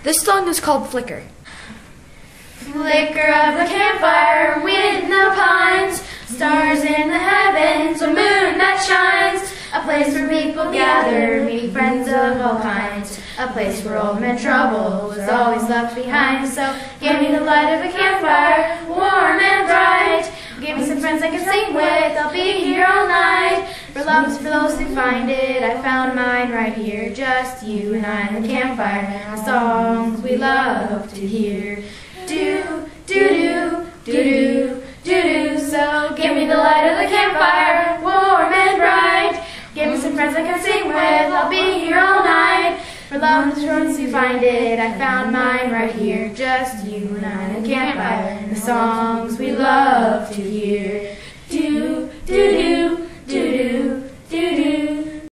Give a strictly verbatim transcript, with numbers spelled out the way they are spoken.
This song is called Flicker. Flicker of the campfire, wind in the pines, stars in the heavens, a moon that shines, a place where people gather, meet friends of all kinds, a place where old man trouble was always left behind. So give me the light of a campfire, warm and bright, give me some friends I can sing with, I'll be here all night. For love is for those who find it, I found mine right here, just you and I and the campfire, the songs we love to hear. Do, do, do, do, do, do, do. So give me the light of the campfire, warm and bright. Give me some friends I can sing with, I'll be here all night. For love is for those who find it, I found mine right here, just you and I and the campfire, and the songs we love to hear.